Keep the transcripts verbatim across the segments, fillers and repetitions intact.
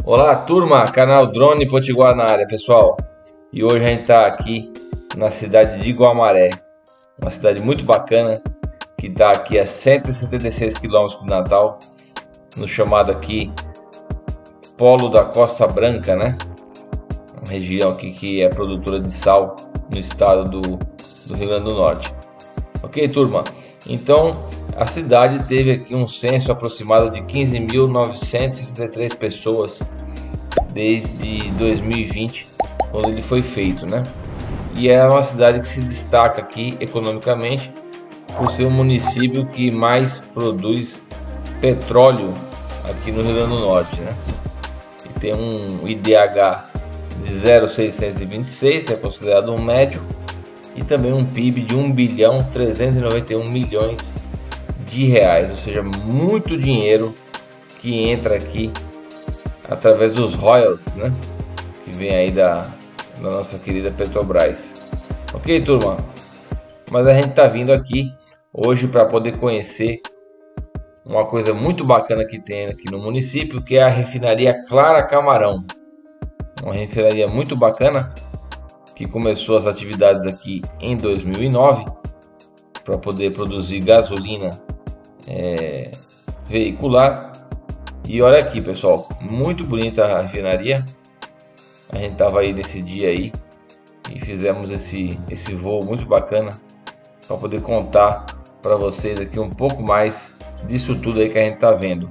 Olá turma, canal Drone Potiguar na área, pessoal. E hoje a gente está aqui na cidade de Guamaré, uma cidade muito bacana que está aqui a cento e setenta e seis quilômetros de Natal, no chamado aqui Polo da Costa Branca, né? Uma região aqui que é produtora de sal no estado do, do Rio Grande do Norte. Ok, turma? Então a cidade teve aqui um censo aproximado de quinze mil novecentos e sessenta e três pessoas desde dois mil e vinte, quando ele foi feito, né? E é uma cidade que se destaca aqui economicamente por ser o município que mais produz petróleo aqui no Rio Grande do Norte, né? E tem um I D H de zero vírgula seiscentos e vinte e seis, é considerado um médio, e também um P I B de um bilhão trezentos e noventa e um milhões de reais, ou seja, muito dinheiro que entra aqui através dos royalties, né? Que vem aí da, da nossa querida Petrobras. Ok, turma? Mas a gente tá vindo aqui hoje para poder conhecer uma coisa muito bacana que tem aqui no município, que é a refinaria Clara Camarão. Uma refinaria muito bacana que começou as atividades aqui em dois mil e nove para poder produzir gasolina é, veicular. E olha aqui, pessoal, muito bonita a refinaria. A gente tava aí nesse dia aí e fizemos esse esse voo muito bacana para poder contar para vocês aqui um pouco mais disso tudo aí que a gente tá vendo.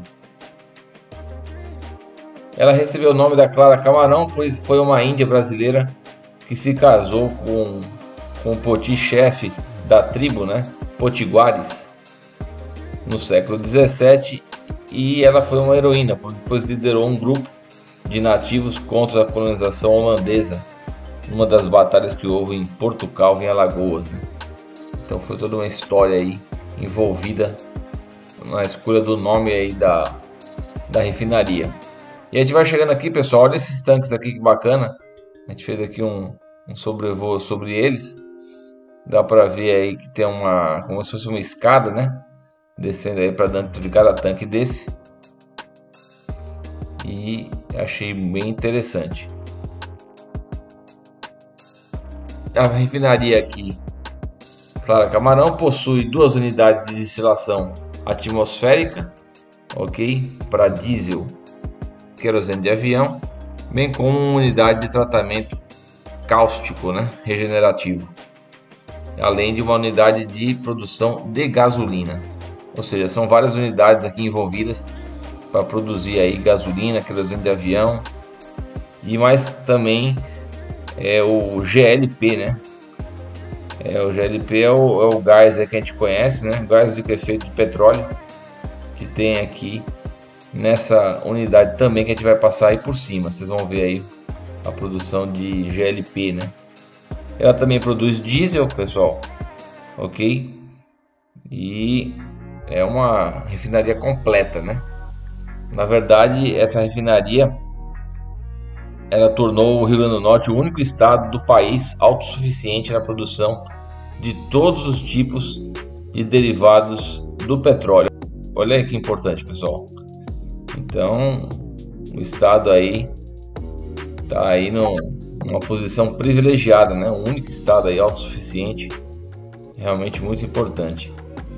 Ela recebeu o nome da Clara Camarão, pois foi uma índia brasileira que se casou com, com o poti-chefe da tribo, né, Potiguares, no século dezessete, e ela foi uma heroína, porque depois liderou um grupo de nativos contra a colonização holandesa, numa das batalhas que houve em Portugal, em Alagoas, né? Então foi toda uma história aí envolvida na escolha do nome aí da, da refinaria. E a gente vai chegando aqui, pessoal, olha esses tanques aqui, que bacana. A gente fez aqui um, um sobrevoo sobre eles. Dá para ver aí que tem uma, como se fosse uma escada, né? Descendo aí para dentro de cada tanque desse. E achei bem interessante. A refinaria aqui, Clara Camarão, possui duas unidades de destilação atmosférica, ok? Para diesel, querosene de avião, bem como uma unidade de tratamento cáustico, né, regenerativo, além de uma unidade de produção de gasolina. Ou seja, são várias unidades aqui envolvidas para produzir aí gasolina, querosene de avião, e mais também é o G L P, né? É, o G L P é o, é o gás aí que a gente conhece, né? Gás de efeito de petróleo, que tem aqui nessa unidade também, que a gente vai passar aí por cima. Vocês vão ver aí a produção de G L P, né? Ela também produz diesel, pessoal, ok? E é uma refinaria completa, né? Na verdade, essa refinaria ela tornou o Rio Grande do Norte o único estado do país autossuficiente na produção de todos os tipos de derivados do petróleo. Olha aí que importante, pessoal. Então, o estado aí tá aí no, numa posição privilegiada, né? O único estado aí autossuficiente, realmente muito importante.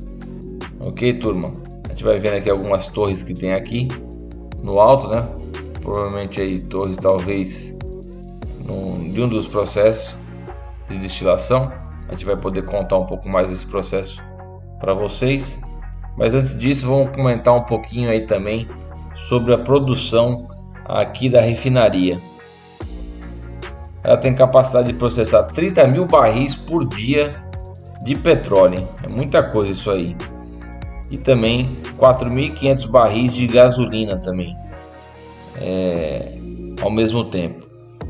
Ok, turma? A gente vai vendo aqui algumas torres que tem aqui no alto, né? Provavelmente aí torres talvez num, de um dos processos de destilação. A gente vai poder contar um pouco mais desse processo para vocês. Mas antes disso, vamos comentar um pouquinho aí também sobre a produção aqui da refinaria. Ela tem capacidade de processar trinta mil barris por dia de petróleo, hein? É muita coisa isso aí. E também quatro mil e quinhentos barris de gasolina também, é, ao mesmo tempo.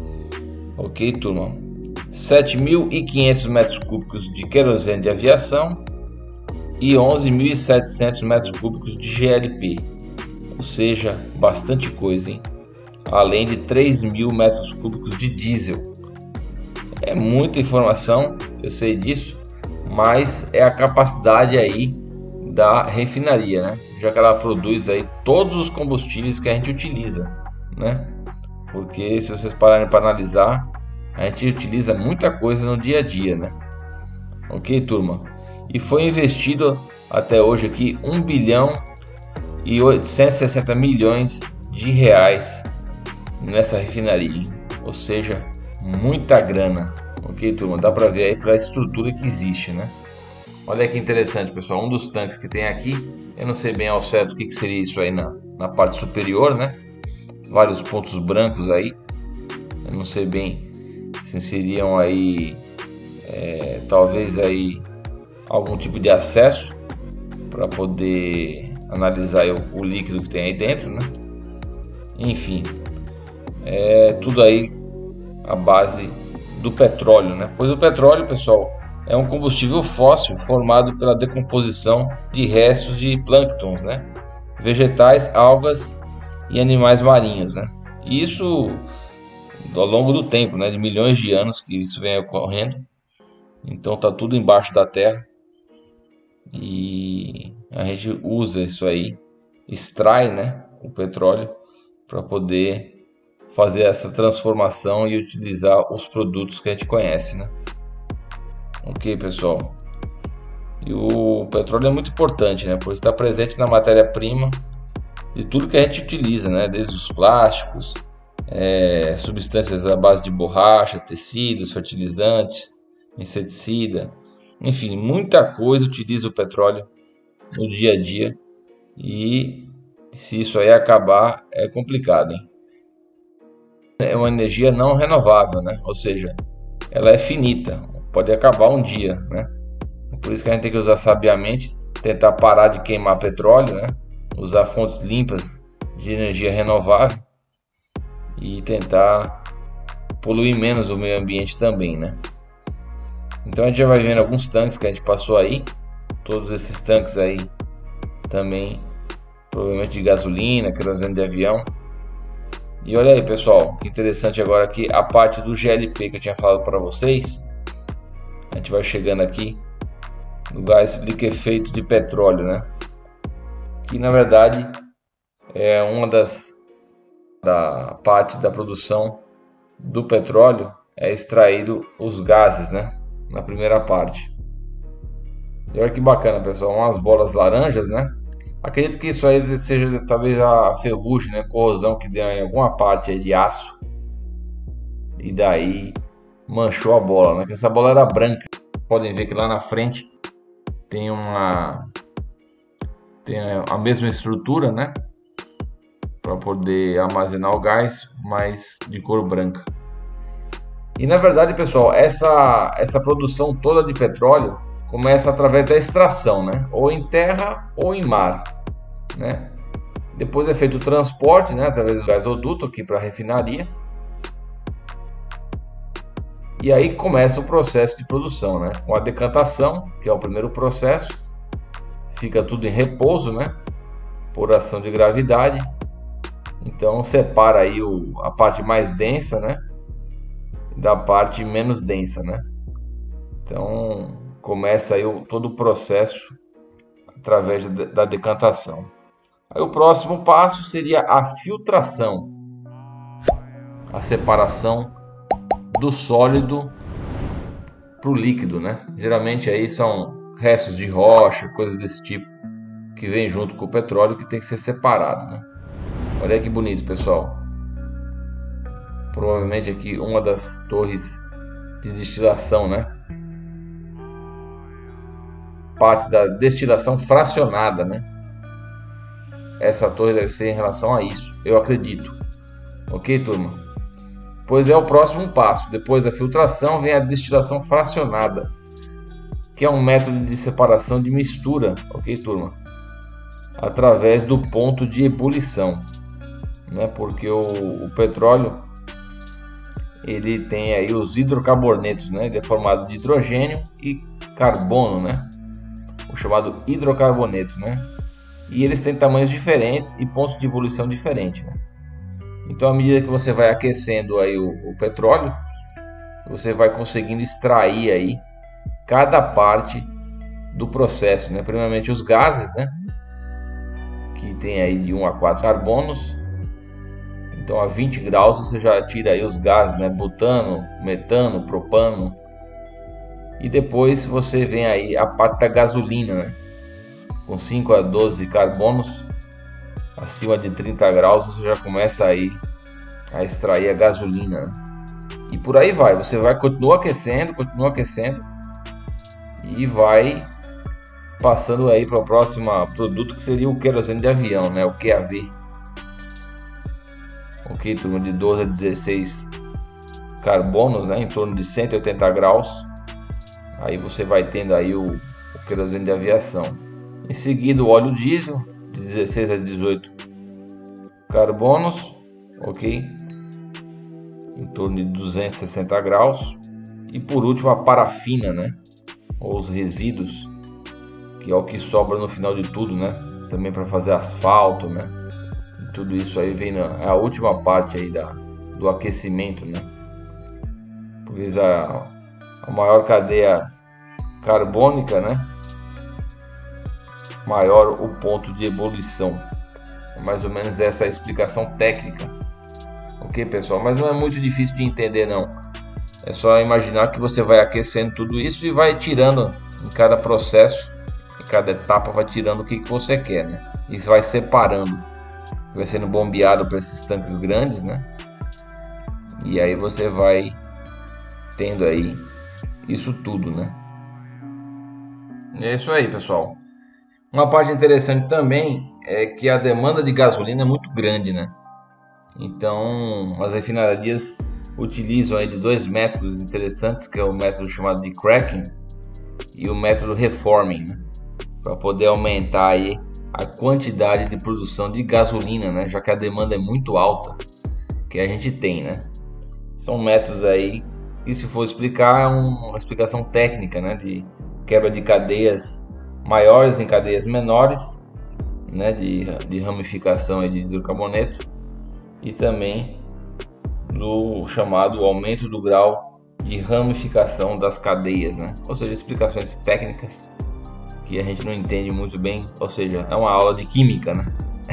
Ok, turma? sete mil e quinhentos metros cúbicos de querosene de aviação e onze mil e setecentos metros cúbicos de G L P. Ou seja, bastante coisa, hein? Além de três mil metros cúbicos de diesel. É muita informação, eu sei disso, mas é a capacidade aí da refinaria, né? Já que ela produz aí todos os combustíveis que a gente utiliza, né? porque se vocês pararem para analisar, a gente utiliza muita coisa no dia a dia, né? Ok, turma? E foi investido até hoje aqui um bilhão e oitocentos e sessenta milhões de reais nessa refinaria, ou seja, muita grana. Ok, turma? Dá para ver aí pela estrutura que existe, né? Olha que interessante, pessoal. Um dos tanques que tem aqui, eu não sei bem ao certo o que, que seria isso aí na, na parte superior, né? Vários pontos brancos aí. Eu não sei bem se seriam aí, é, talvez aí algum tipo de acesso para poder analisar o, o líquido que tem aí dentro, né? Enfim, é tudo aí a base do petróleo, né? Pois o petróleo, pessoal, é um combustível fóssil formado pela decomposição de restos de plânctons, né? Vegetais, algas e animais marinhos, né? E isso ao longo do tempo, né? De milhões de anos que isso vem ocorrendo. Então tá tudo embaixo da terra e a gente usa isso aí, extrai, né, o petróleo para poder fazer essa transformação e utilizar os produtos que a gente conhece, né? Ok, pessoal. E o petróleo é muito importante, né? Pois está presente na matéria-prima de tudo que a gente utiliza, né? Desde os plásticos, é, substâncias à base de borracha, tecidos, fertilizantes, inseticida, enfim, muita coisa utiliza o petróleo no dia a dia. E se isso aí acabar, é complicado, hein? É uma energia não renovável, né? Ou seja, ela é finita, pode acabar um dia, né? Por isso que a gente tem que usar sabiamente, tentar parar de queimar petróleo, né? Usar fontes limpas de energia renovável e tentar poluir menos o meio ambiente também, né? Então a gente já vai vendo alguns tanques que a gente passou aí, todos esses tanques aí também provavelmente de gasolina, querosene de avião. E olha aí, pessoal, que interessante agora aqui a parte do G L P que eu tinha falado para vocês. A gente vai chegando aqui no gás liquefeito de petróleo, né? Que na verdade é uma das da parte da produção do petróleo, é extraído os gases, né? Na primeira parte. E olha que bacana, pessoal, umas bolas laranjas, né? Acredito que isso aí seja talvez a ferrugem, né? Corrosão que deu em alguma parte aí de aço. E daí manchou a bola, né? Que essa bola era branca. Podem ver que lá na frente tem uma tem a mesma estrutura, né? Para poder armazenar o gás, mas de cor branca. E na verdade, pessoal, essa essa produção toda de petróleo começa através da extração, né? Ou em terra ou em mar, né? Depois é feito o transporte, né? Através do gasoduto aqui para a refinaria. E aí começa o processo de produção, né? Com a decantação, que é o primeiro processo, fica tudo em repouso, né? Por ação de gravidade. Então separa aí o, a parte mais densa, né? Da parte menos densa, né? Então começa aí o, todo o processo através de, da decantação. Aí o próximo passo seria a filtração, a separação do sólido para o líquido, né? Geralmente aí são restos de rocha, coisas desse tipo que vem junto com o petróleo que tem que ser separado, né? Olha que bonito, pessoal. Provavelmente aqui uma das torres de destilação, né? Parte da destilação fracionada, né? Essa torre deve ser em relação a isso, eu acredito. Ok, turma? Pois é o próximo passo. Depois da filtração vem a destilação fracionada, que é um método de separação de mistura, ok, turma? Através do ponto de ebulição, né? Porque o, o petróleo ele tem aí os hidrocarbonetos, né? Ele é formado de hidrogênio e carbono, né? O chamado hidrocarboneto, né? E eles têm tamanhos diferentes e pontos de ebulição diferentes, né? Então, à medida que você vai aquecendo aí o, o petróleo, você vai conseguindo extrair aí cada parte do processo, né? Primeiramente os gases, né? Que tem aí de um a quatro carbonos. Então a vinte graus você já tira aí os gases, né? Butano, metano, propano. E depois você vem aí a parte da gasolina, né? Com cinco a doze carbonos, acima de trinta graus você já começa aí a extrair a gasolina, né? E por aí vai, você vai continuar aquecendo, continua aquecendo e vai passando aí para o próximo produto, que seria o querosene de avião, né? O Q A V. Ok, turma, de doze a dezesseis carbonos, né? Em torno de cento e oitenta graus. Aí você vai tendo aí o, o querosene de aviação. Em seguida o óleo diesel, de dezesseis a dezoito carbonos, ok? Em torno de duzentos e sessenta graus. E por último a parafina, né? Ou os resíduos, que é o que sobra no final de tudo, né? Também para fazer asfalto, né? E tudo isso aí vem na é a última parte aí da, do aquecimento, né? Pois a, a maior cadeia carbônica, né? Maior o ponto de ebulição. É mais ou menos essa a explicação técnica. Ok, pessoal? Mas não é muito difícil de entender, não. É só imaginar que você vai aquecendo tudo isso e vai tirando em cada processo, em cada etapa, vai tirando o que, que você quer, né? E vai separando. Vai sendo bombeado para esses tanques grandes, né? E aí você vai tendo aí isso tudo, né? É isso aí, pessoal. Uma parte interessante também é que a demanda de gasolina é muito grande, né? Então, as refinarias utilizam aí de dois métodos interessantes, que é o método chamado de cracking e o método reforming, né? Para poder aumentar aí a quantidade de produção de gasolina, né? Já que a demanda é muito alta que a gente tem, né? São métodos aí que, se for explicar, é uma explicação técnica, né? De quebra de cadeias maiores em cadeias menores, né? De, de ramificação aí de hidrocarboneto, e também do chamado aumento do grau de ramificação das cadeias, né? Ou seja, explicações técnicas que a gente não entende muito bem, ou seja, é uma aula de química, né?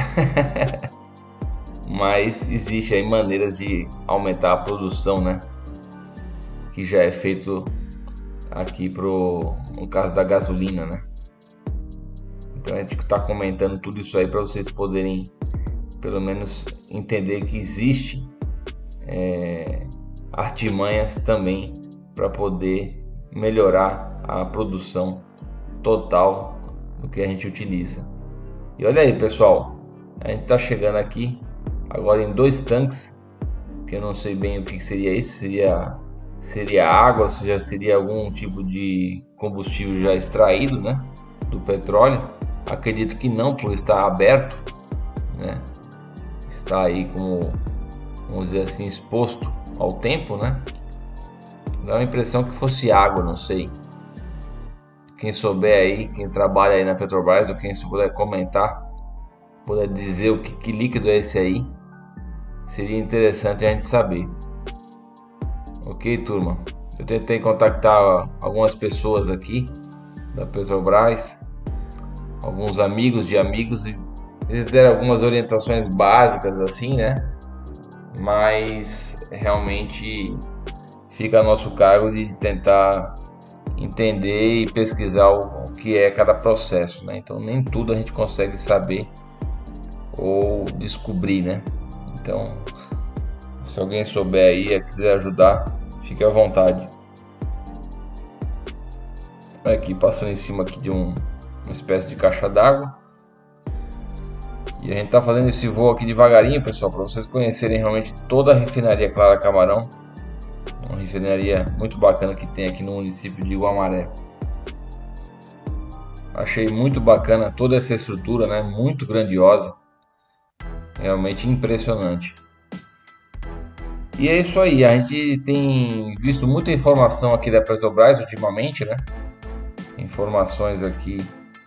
Mas existe aí maneiras de aumentar a produção, né? Que já é feito aqui pro, no caso da gasolina, né? Então a gente está comentando tudo isso aí para vocês poderem pelo menos entender que existe é, artimanhas também para poder melhorar a produção total do que a gente utiliza. E olha aí, pessoal, a gente está chegando aqui agora em dois tanques, que eu não sei bem o que seria isso, seria seria água, ou já seria algum tipo de combustível já extraído, né, do petróleo. Acredito que não, por estar aberto, né, está aí como, vamos dizer assim, exposto ao tempo, né. Dá uma impressão que fosse água, não sei. Quem souber aí, quem trabalha aí na Petrobras, ou quem se puder comentar, puder dizer o que, que líquido é esse aí, seria interessante a gente saber. Ok, turma? Eu tentei contactar algumas pessoas aqui da Petrobras, alguns amigos de amigos, e eles deram algumas orientações básicas assim, né? Mas realmente fica a nosso cargo de tentar entender e pesquisar o que é cada processo, né? Então nem tudo a gente consegue saber ou descobrir, né? Então, se alguém souber aí e quiser ajudar, fique à vontade. Aqui passando em cima aqui de um, uma espécie de caixa d'água. E a gente tá fazendo esse voo aqui devagarinho, pessoal, para vocês conhecerem realmente toda a refinaria Clara Camarão. Uma refinaria muito bacana que tem aqui no município de Guamaré. Achei muito bacana toda essa estrutura, né? Muito grandiosa. Realmente impressionante. E é isso aí, a gente tem visto muita informação aqui da Petrobras ultimamente, né? Informações aqui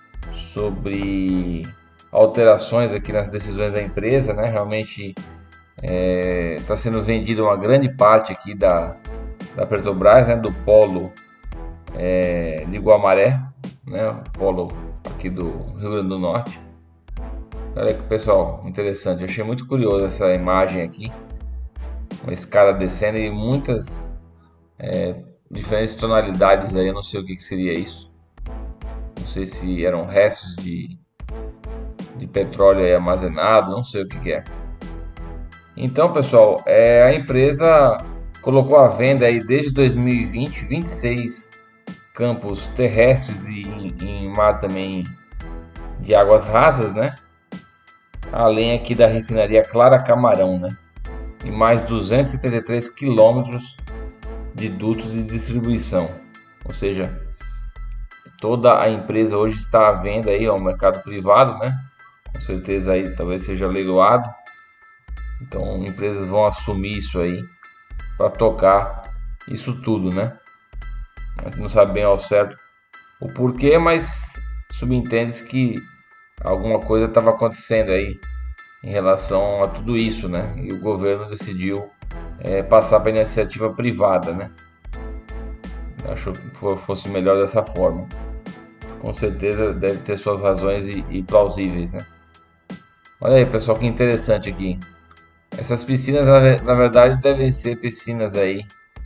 sobre alterações aqui nas decisões da empresa, né? Realmente está é, sendo vendida uma grande parte aqui da, da Petrobras, né? Do polo é, de Guamaré, né? O polo aqui do Rio Grande do Norte. Olha que pessoal, interessante. Eu achei muito curioso essa imagem aqui. Uma escada descendo e muitas é, diferentes tonalidades aí. Eu não sei o que, que seria isso. Não sei se eram restos de, de petróleo aí armazenado. Não sei o que, que é. Então, pessoal, é, a empresa colocou à venda aí desde dois mil e vinte vinte e seis campos terrestres e em, em mar também de águas rasas, né? Além aqui da refinaria Clara Camarão, né? E mais duzentos e setenta e três quilômetros de dutos de distribuição. Ou seja, toda a empresa hoje está à venda aí ao mercado privado, né? Com certeza aí talvez seja leiloado. Então empresas vão assumir isso aí para tocar isso tudo, né? A gente não sabe bem ao certo o porquê, mas subentende-se que alguma coisa estava acontecendo aí em relação a tudo isso, né? E o governo decidiu é, passar para a iniciativa privada, né? Achou que fosse melhor dessa forma. Com certeza deve ter suas razões e, e plausíveis, né? Olha aí, pessoal, que interessante aqui. Essas piscinas, na, na verdade, devem ser piscinas aí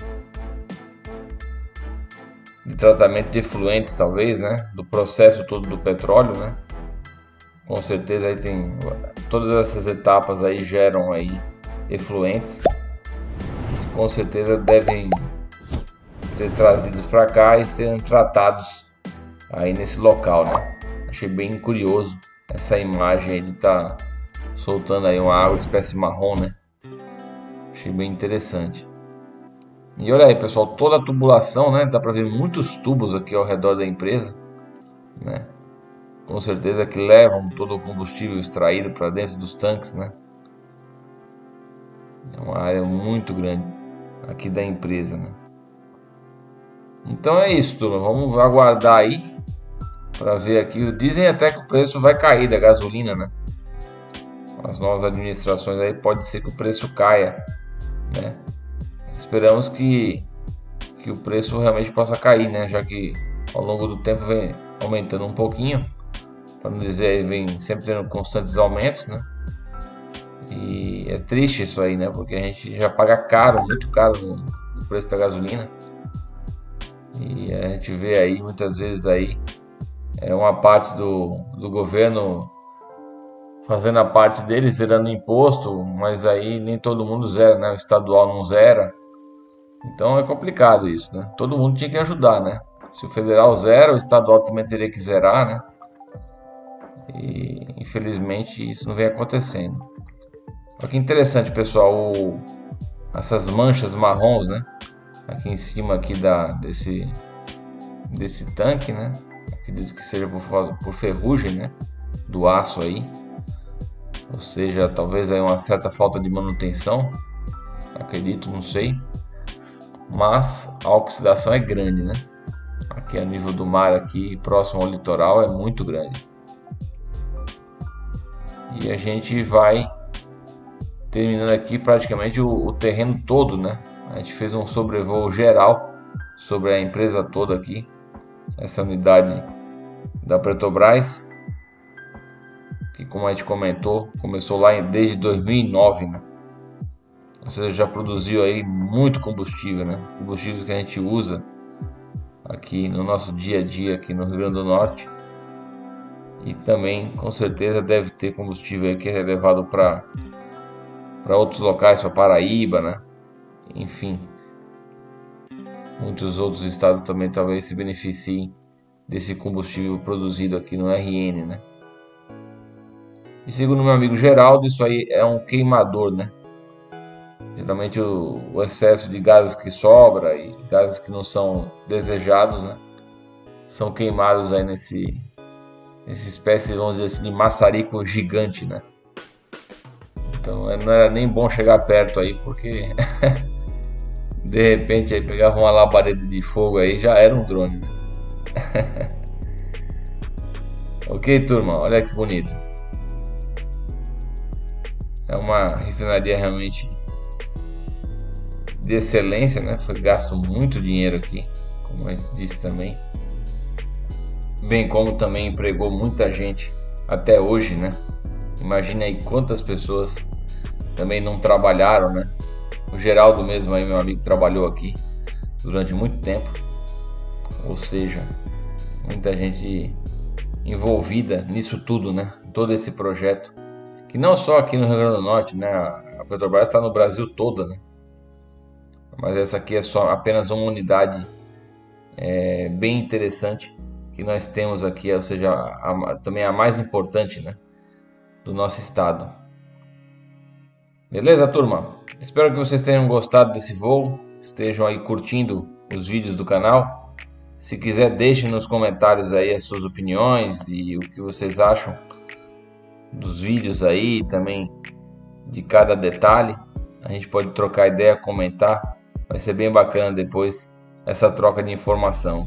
de tratamento de efluentes, talvez, né? Do processo todo do petróleo, né? Com certeza aí tem todas essas etapas aí geram aí efluentes, que com certeza devem ser trazidos para cá e serem tratados aí nesse local, né? Achei bem curioso essa imagem aí de estar tá soltando aí uma água espécie marrom, né? Achei bem interessante. E olha aí, pessoal, toda a tubulação, né? Dá para ver muitos tubos aqui ao redor da empresa, né? Com certeza que levam todo o combustível extraído para dentro dos tanques, né? É uma área muito grande aqui da empresa, né? Então é isso, turma. Vamos aguardar aí para ver aqui. Dizem até que o preço vai cair da gasolina, né? As novas administrações aí pode ser que o preço caia, né? Esperamos que que o preço realmente possa cair, né? Já que ao longo do tempo vem aumentando um pouquinho, para não dizer vem sempre tendo constantes aumentos, né? E é triste isso aí, né? Porque a gente já paga caro, muito caro no, no preço da gasolina. E a gente vê aí muitas vezes aí é uma parte do, do governo fazendo a parte dele, zerando imposto, mas aí nem todo mundo zera, né? O estadual não zera. Então é complicado isso, né? Todo mundo tinha que ajudar, né? Se o federal zera, o estadual também teria que zerar, né? E infelizmente isso não vem acontecendo. Olha que interessante, pessoal, o, essas manchas marrons, né? Aqui em cima aqui da, desse, desse tanque, né? Acredito que seja por, por ferrugem, né? Do aço aí. Ou seja, talvez aí uma certa falta de manutenção. Acredito, não sei. Mas a oxidação é grande, né? Aqui a nível do mar, aqui próximo ao litoral, é muito grande. E a gente vai terminando aqui praticamente o, o terreno todo, né? A gente fez um sobrevoo geral sobre a empresa toda aqui, essa unidade da Petrobras, que como a gente comentou, começou lá em, desde dois mil e nove, né? Ou seja, já produziu aí muito combustível, né? Combustíveis que a gente usa aqui no nosso dia a dia aqui no Rio Grande do Norte. E também, com certeza, deve ter combustível aí que é levado para para outros locais, para Paraíba, né? Enfim, muitos outros estados também talvez se beneficiem desse combustível produzido aqui no R N, né? E segundo meu amigo Geraldo, isso aí é um queimador, né? Geralmente o, o excesso de gases que sobra e gases que não são desejados, né? São queimados aí nesse, nessa espécie, vamos dizer assim, de maçarico gigante, né? Então não era nem bom chegar perto aí, porque de repente aí pegava uma labareda de fogo aí, já era um drone, né? Ok, turma, olha que bonito. É uma refinaria realmente de excelência, né? Foi gasto muito dinheiro aqui, como eu disse também. Bem como também empregou muita gente até hoje, né? Imagina aí quantas pessoas também não trabalharam, né? O Geraldo mesmo aí, meu amigo, trabalhou aqui durante muito tempo. Ou seja, muita gente envolvida nisso tudo, né? Todo esse projeto, que não só aqui no Rio Grande do Norte, né? A Petrobras está no Brasil todo, né? Mas essa aqui é só apenas uma unidade é, bem interessante que nós temos aqui, ou seja, a, a, também a mais importante, né? Do nosso estado. Beleza, turma? Espero que vocês tenham gostado desse voo, estejam aí curtindo os vídeos do canal. Se quiser, deixem nos comentários aí as suas opiniões e o que vocês acham dos vídeos aí, também de cada detalhe. A gente pode trocar ideia, comentar. Vai ser bem bacana depois essa troca de informação.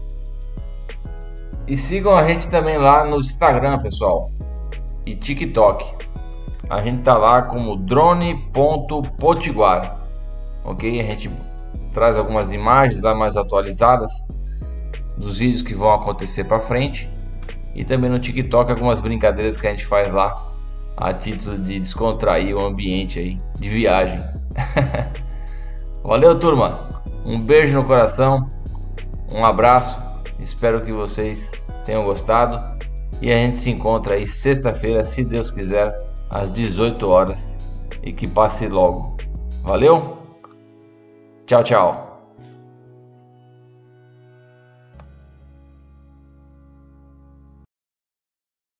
E sigam a gente também lá no Instagram, pessoal, e TikTok. A gente tá lá como drone ponto potiguar, ok? A gente traz algumas imagens lá mais atualizadas dos vídeos que vão acontecer para frente, e também no TikTok algumas brincadeiras que a gente faz lá a título de descontrair o ambiente aí de viagem. Valeu, turma, um beijo no coração, um abraço, espero que vocês tenham gostado e a gente se encontra aí sexta-feira, se Deus quiser, às dezoito horas, e que passe logo. Valeu? Tchau, tchau.